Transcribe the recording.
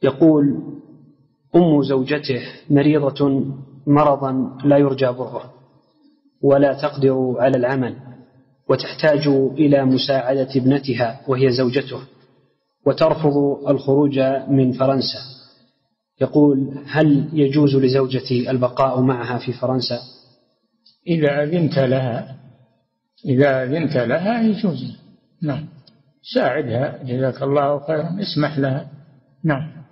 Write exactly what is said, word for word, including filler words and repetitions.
يقول: أم زوجته مريضة مرضا لا يرجى بره ولا تقدر على العمل، وتحتاج إلى مساعدة ابنتها وهي زوجته، وترفض الخروج من فرنسا. يقول: هل يجوز لزوجتي البقاء معها في فرنسا؟ إذا أذنت لها إذا أذنت لها يجوز. نعم، ساعدها، جزاك الله خيرا، اسمح لها. نعم.